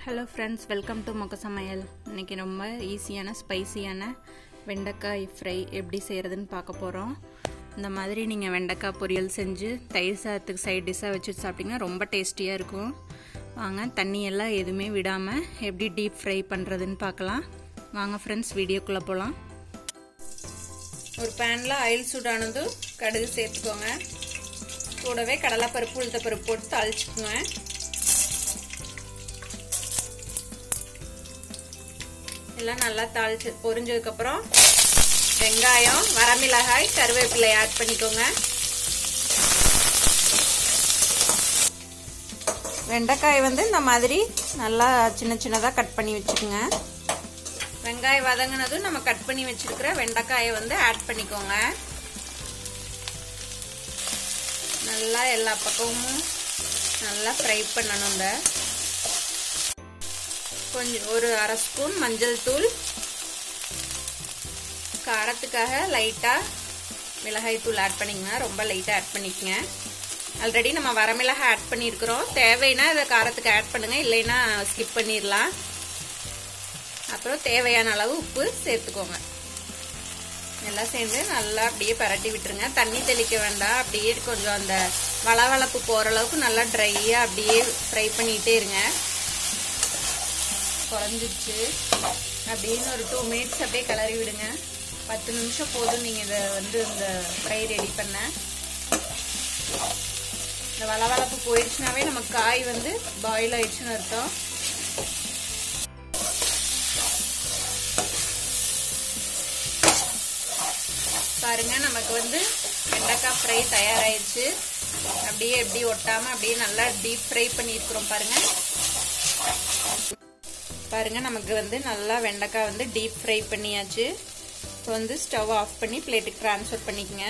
Hello friends, welcome to மொக்க சமையல். இன்றைக்கி ரொம்ப ஈஸியான ஸ்பைசியான வெண்டைக்காய் ஃப்ரை எப்படி செய்கிறதுன்னு பார்க்க போகிறோம். இந்த மாதிரி நீங்கள் வெண்டைக்காய் பொரியல் செஞ்சு தயிர் சாதத்துக்கு சைட் டிஷ்ஷாக வச்சு சாப்பிட்டிங்கன்னா ரொம்ப டேஸ்டியாக இருக்கும். வாங்க, தண்ணியெல்லாம் எதுவுமே விடாமல் எப்படி டீப் ஃப்ரை பண்ணுறதுன்னு பார்க்கலாம். வாங்க ஃப்ரெண்ட்ஸ், வீடியோக்குள்ளே போகலாம். ஒரு பேனில் ஆயில் சூடானதும் கடுகு சேர்த்துக்கோங்க. கூடவே கடலைப்பருப்பு உளுத்தப்பருப்பு போட்டு தாளிச்சுக்குங்க. எல்லாம் நல்லா தாளிச்சு பொரிஞ்சதுக்கப்புறம் வெங்காயம், வரமிளகாய், கருவேப்பிலை ஆட் பண்ணிக்கோங்க. வெண்டைக்காய் இந்த மாதிரி நல்லா சின்ன சின்னதாக கட் பண்ணி வச்சுக்கோங்க. வெங்காயம் வதங்கினதும் நம்ம கட் பண்ணி வச்சிருக்கிற வெண்டைக்காயை ஆட் பண்ணிக்கோங்க. நல்லா எல்லா பக்கமும் நல்லா ஃப்ரை பண்ணணும். கொஞ்சம் ஒரு அரை ஸ்பூன் மஞ்சள் தூள், காரத்துக்காக லைட்டாக மிளகாய் தூள் ஆட் பண்ணிக்கங்க. ரொம்ப லைட்டாக ஆட் பண்ணிக்கங்க. ஆல்ரெடி நம்ம வரமிளகாய் ஆட் பண்ணியிருக்கிறோம். தேவைன்னா இதை காரத்துக்கு ஆட் பண்ணுங்க, இல்லைன்னா ஸ்கிப் பண்ணிடலாம். அப்புறம் தேவையான அளவு உப்பு சேர்த்துக்கோங்க. எல்லாம் சேர்ந்து நல்லா அப்படியே பரட்டி விட்டுருங்க. தண்ணி தெளிக்க வேண்டாம். அப்படியே கொஞ்சம் அந்த வளவளப்பு போகிற அளவுக்கு நல்லா ட்ரையாக அப்படியே ஃப்ரை பண்ணிகிட்டே இருங்க. குறைஞ்சிச்சு அப்படின்னு ஒரு 2 மினிட்ஸ் அப்படியே கிளறி விடுங்க. 10 நிமிஷம் போதும் நீங்கள் இதை இந்த ஃப்ரை ரெடி பண்ண. இந்த வளவளப்பு போயிடுச்சுனாவே நம்ம காய் பாயில் ஆயிடுச்சுன்னு அர்த்தம். பாருங்க, நமக்கு வெண்டைக்காய் ஃப்ரை தயாராகிடுச்சு. அப்படியே எப்படி ஒட்டாமல் அப்படியே நல்லா டீப் ஃப்ரை பண்ணியிருக்கிறோம். பாருங்க நமக்கு நல்லா வெண்டைக்காய் டீப் ஃப்ரை பண்ணியாச்சு. இப்போ ஸ்டவ் ஆஃப் பண்ணி பிளேட்டுக்கு ட்ரான்ஸ்ஃபர் பண்ணிக்கங்க.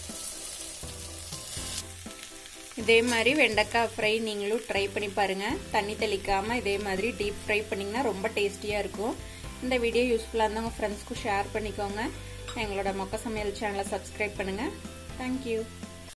இதே மாதிரி வெண்டைக்காய் ஃப்ரை நீங்களும் ட்ரை பண்ணி பாருங்க. தண்ணி தெளிக்காம இதே மாதிரி டீப் ஃப்ரை பண்ணிங்கன்னா ரொம்ப டேஸ்டியாக இருக்கும். இந்த வீடியோ யூஸ்ஃபுல்லாக இருந்தால் உங்கள் ஃப்ரெண்ட்ஸ்க்கும் ஷேர் பண்ணிக்கோங்க. எங்களோட மொக்க சமையல் சேனலை சப்ஸ்கிரைப் பண்ணுங்கள். தேங்க்யூ.